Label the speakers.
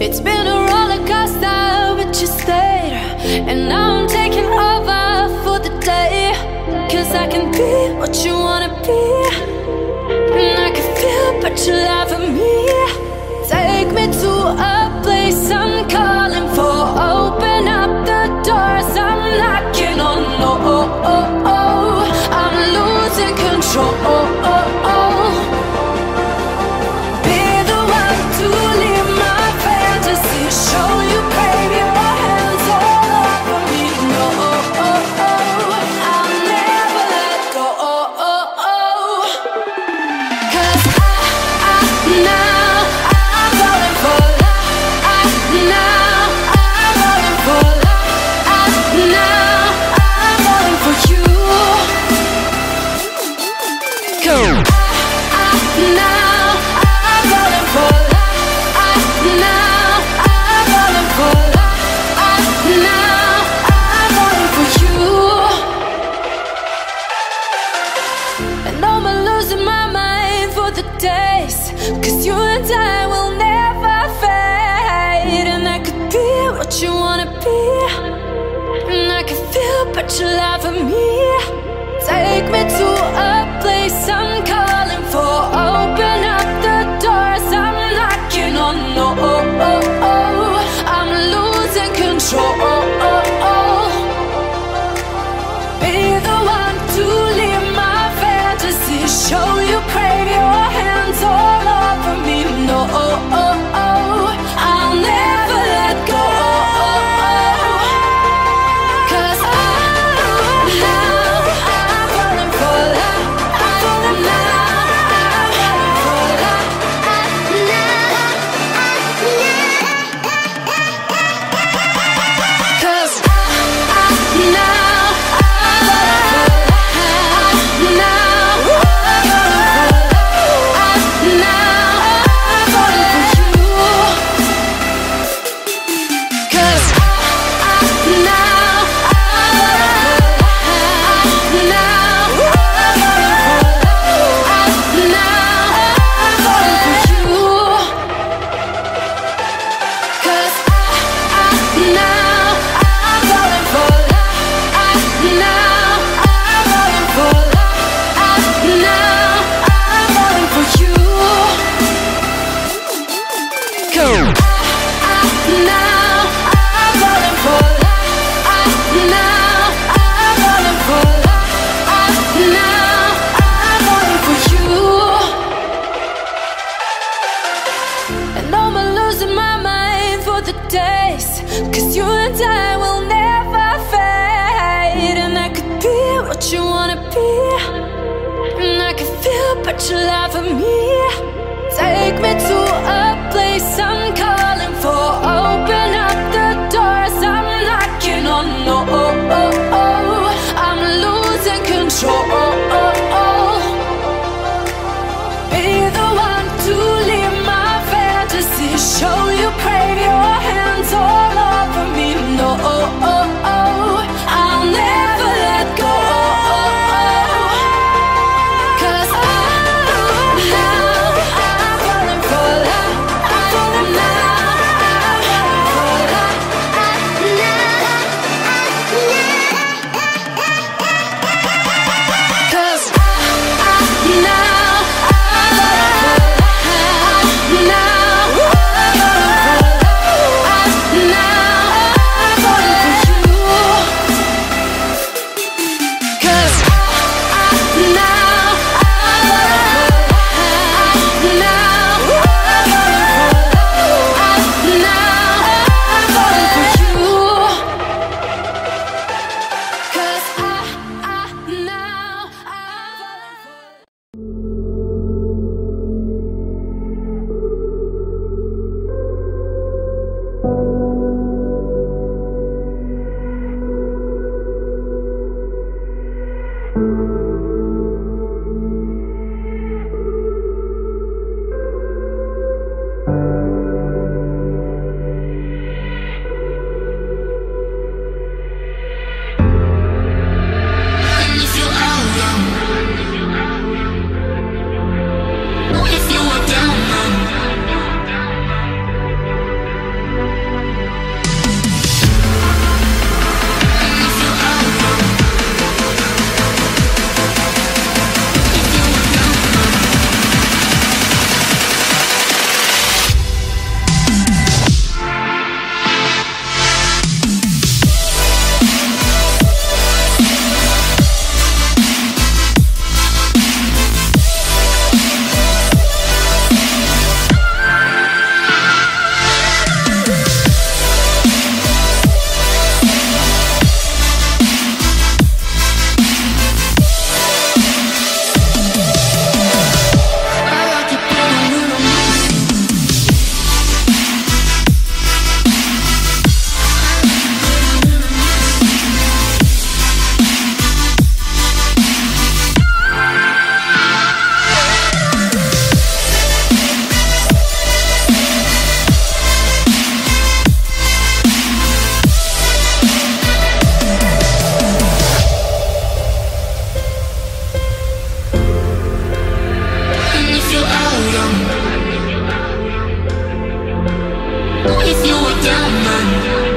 Speaker 1: It's been a roller coaster, but you stayed. And now I'm taking over for the day. 'Cause I can be what you wanna be, and I can feel but you love for me. Take me to a place I'm calling for. Open up the doors I'm knocking on. I'm losing control. Be the one to leave my fantasy. Show you crave your hands all over me. No, I'll never let go. 'Cause now I'm falling for love. Now I'm falling for love. Now I'm falling for you. Now I'm falling for love. Now I'm falling for love. Now I'm falling for you. And I'm losing my mind for the days. 'Cause you and I will never fade. And I could be what you wanna be, and I can feel but you love for me. Take me to a place I'm calling for. Open up the doors I'm knocking on. No, I'm losing control. Be the one to leave my fantasy. Show you crave your hands all over me. No, I'll never let go. 'Cause now I'm falling for love. And I'm losing my mind for the days. 'Cause you and I will never fade. And I could be what you wanna be, and I can feel but you love for me. Take me to a place I'm calling for. Open up the doors I'm knocking on. No, I'm losing control. Be the one to leave my fantasy. Show you crave your hands all over me. No, I'll never let go. 'Cause now time.